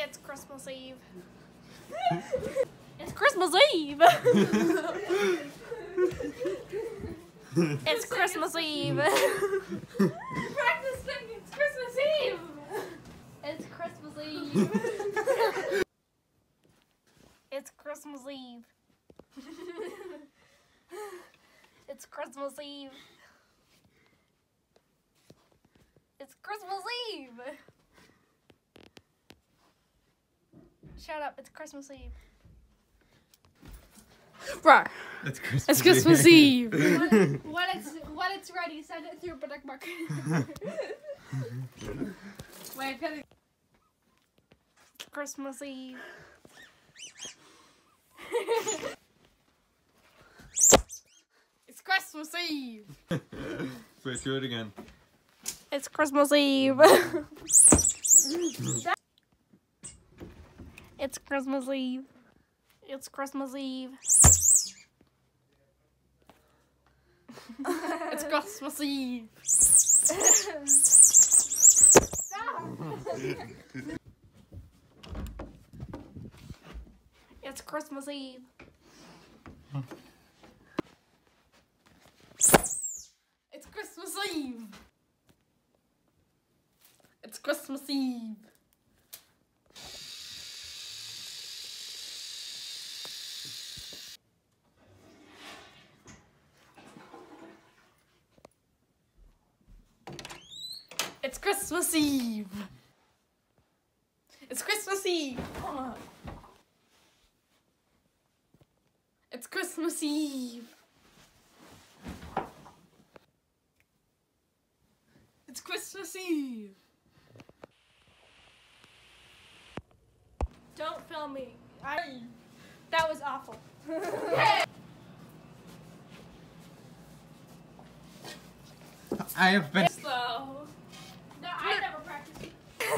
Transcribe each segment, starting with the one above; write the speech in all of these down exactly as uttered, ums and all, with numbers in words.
It's Christmas Eve. It's Christmas Eve. It's Christmas Eve. Practice singing. It's Christmas Eve. It's Christmas Eve. It's Christmas Eve. It's Christmas Eve. It's Christmas Eve. Shut up, it's Christmas Eve. Right. It's Christmas It's Christmas Eve. Eve. when, when it's when it's ready, send it through Product Market. Wait, gotta... It's Christmas Eve. It's Christmas Eve. Wait, do it again. It's Christmas Eve. It's Christmas Eve. It's Christmas Eve. It's Christmas Eve. It's Christmas Eve. It's Christmas Eve. It's Christmas Eve. It's Christmas Eve. It's Christmas Eve. Oh. It's Christmas Eve. It's Christmas Eve. Don't film me. I, that was awful. I have been Slow. No, I never practiced.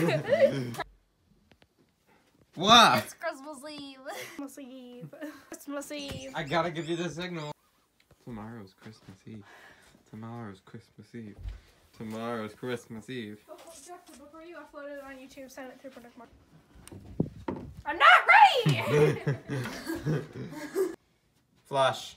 What? It's Christmas Eve. Christmas Eve. Christmas Eve. I gotta give you the signal. Tomorrow's Christmas Eve. Tomorrow's Christmas Eve. Tomorrow's Christmas Eve. Oh, Jeffrey, before you upload it on YouTube, send it through Product Market. I'm not ready! Flush.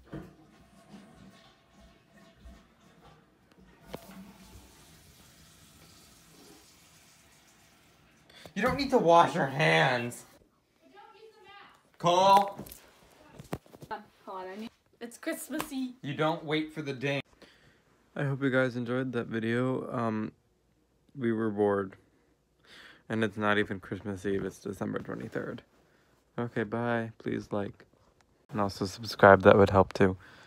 You don't need to wash your hands. We don't use the mask. Cole. Hold on, I need... It's Christmas Eve. You don't wait for the ding. I hope you guys enjoyed that video. Um, we were bored. And it's not even Christmas Eve, it's December twenty-third. Okay, bye. Please like. And also subscribe, that would help too.